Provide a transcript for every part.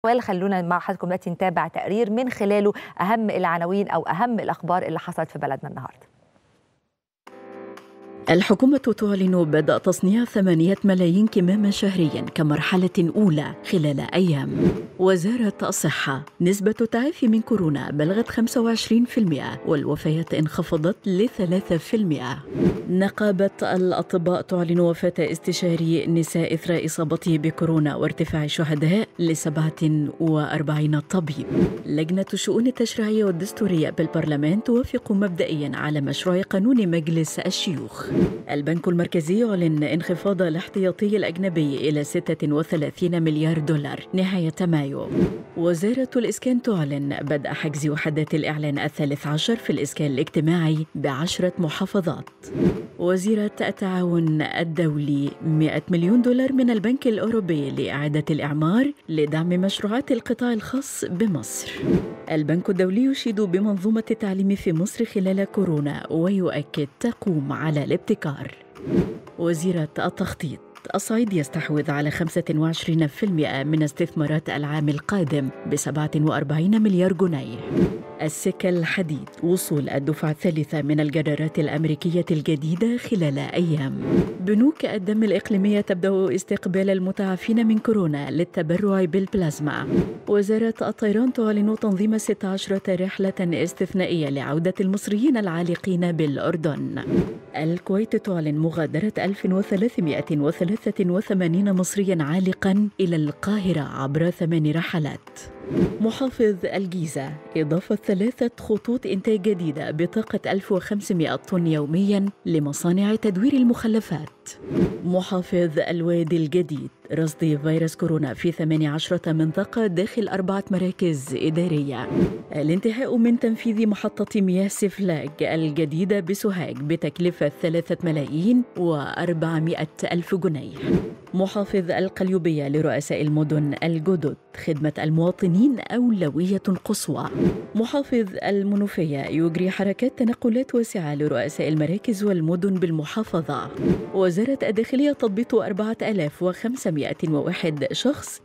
خلونا مع حضراتكم دلوقتي نتابع تقرير من خلاله أهم العناوين أو أهم الأخبار اللي حصلت في بلدنا النهارده. الحكومة تعلن بدء تصنيع 8 ملايين كمامة شهرياً كمرحلة أولى خلال أيام. وزارة الصحة: نسبة التعافي من كورونا بلغت 25% والوفيات انخفضت ل3%. نقابة الأطباء تعلن وفاة استشاري نساء إثر إصابته بكورونا وارتفاع الشهداء ل47 طبيب. لجنة الشؤون التشريعية والدستورية بالبرلمان توافق مبدئياً على مشروع قانون مجلس الشيوخ. البنك المركزي يعلن انخفاض الاحتياطي الأجنبي إلى 36 مليار دولار نهاية مايو. وزارة الإسكان تعلن بدء حجز وحدات الإعلان 13 في الإسكان الاجتماعي ب10 محافظات. وزيرة التعاون الدولي 100 مليون دولار من البنك الأوروبي لإعادة الإعمار لدعم مشروعات القطاع الخاص بمصر. البنك الدولي يشيد بمنظومة التعليم في مصر خلال كورونا ويؤكد تقوم على الابتكار. وزيرة التخطيط: الصعيد يستحوذ على 25% من استثمارات العام القادم ب47 مليار جنيه. السكة الحديد: وصول الدفعة الثالثة من الجرارات الأمريكية الجديدة خلال أيام. بنوك الدم الإقليمية تبدأ استقبال المتعافين من كورونا للتبرع بالبلازما. وزارة الطيران تعلن تنظيم 16 رحلة استثنائية لعودة المصريين العالقين بالأردن. الكويت تعلن مغادرة 1383 مصريا عالقا إلى القاهرة عبر 8 رحلات. محافظ الجيزة: إضافة 3 خطوط إنتاج جديدة بطاقة 1500 طن يوميا لمصانع تدوير المخلفات. محافظ الوادي الجديد: رصد فيروس كورونا في 18 منطقة داخل 4 مراكز إدارية. الانتهاء من تنفيذ محطة مياه سفلاج الجديدة بسوهاج بتكلفة 3,400,000 جنيه. محافظ القليوبية: لرؤساء المدن الجدد خدمة المواطنين أولوية قصوى. محافظ المنوفية: يجري حركات تنقلات واسعة لرؤساء المراكز والمدن بالمحافظة. وزارة الداخلية: تضبيط 4501 شخص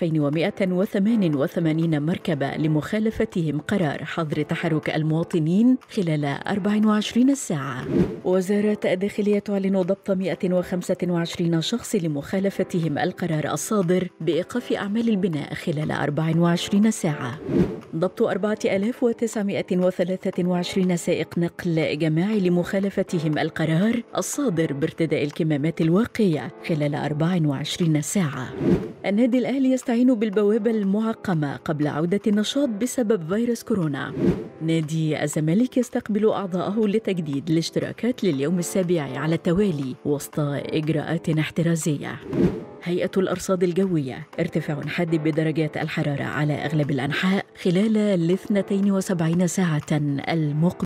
و2188 مركبة لمخالفتهم قرار حظر تحرك المواطنين خلال 24 ساعة. وزارة الداخلية تعلن ضبط 125 شخص لمخالفتهم القرار الصادر بإيقاف أعمال البناء خلال 24 ساعة. ضبط 4923 سائق نقل جماعي لمخالفتهم القرار الصادر بارتداء الكمامات الواقية خلال 24 ساعة. النادي الأهلي يستعين بالبوابة المعقمة قبل عودة النشاط بسبب فيروس كورونا. نادي الزمالك يستقبل أعضاءه لتجديد الاشتراكات لليوم السابع على التوالي وسط إجراءات احترازية. هيئة الأرصاد الجوية: ارتفاع حاد بدرجات الحرارة على أغلب الأنحاء خلال 72 ساعة المقبلة.